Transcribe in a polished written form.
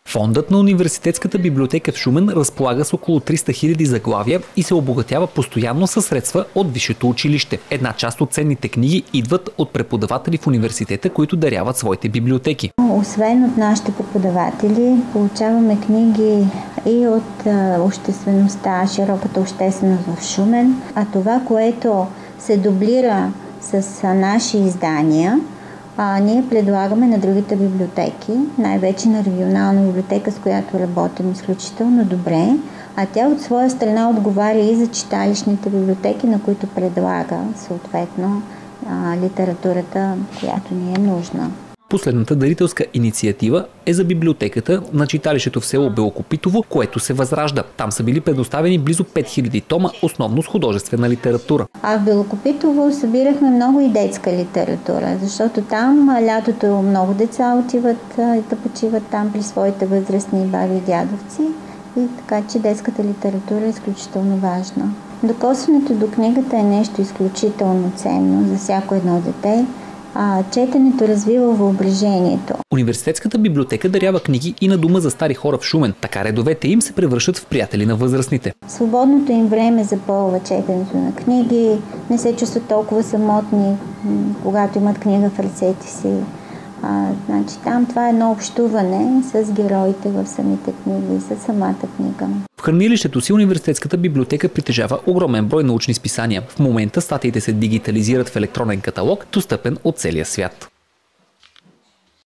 Фондът на Университетската библиотека в Шумен разполага с около 300 000 заглавия и се обогатява постоянно със средства от висшето училище. Една част от ценните книги идват от преподаватели в университета, които даряват своите библиотеки. Освен от нашите преподаватели, получаваме книги и от обществеността, широката общественост в Шумен, а това, което се дублира с наши издания, ние предлагаме на другите библиотеки, най-вече на регионална библиотека, с която работим изключително добре, а тя от своя страна отговаря и за читалищните библиотеки, на които предлага съответно литературата, която ни е нужна. Последната дарителска инициатива е за библиотеката на читалището в село Белокопитово, което се възражда. Там са били предоставени близо 5000 тома, основно с художествена литература. А в Белокопитово събирахме много и детска литература, защото там лятото много деца отиват да почиват там при своите възрастни баби и дядовци, и така че детската литература е изключително важна. Докосването до книгата е нещо изключително ценно за всяко едно дете. Четенето развива въображението. Университетската библиотека дарява книги и на Дома за стари хора в Шумен. Така редовете им се превръщат в приятели на възрастните. Свободното им време запълва четенето на книги, не се чувстват толкова самотни, когато имат книга в ръцете си. Значи там това е едно общуване с героите в самите книги и с самата книга. В хранилището си университетската библиотека притежава огромен брой научни списания. В момента статиите се дигитализират в електронен каталог, достъпен от целия свят.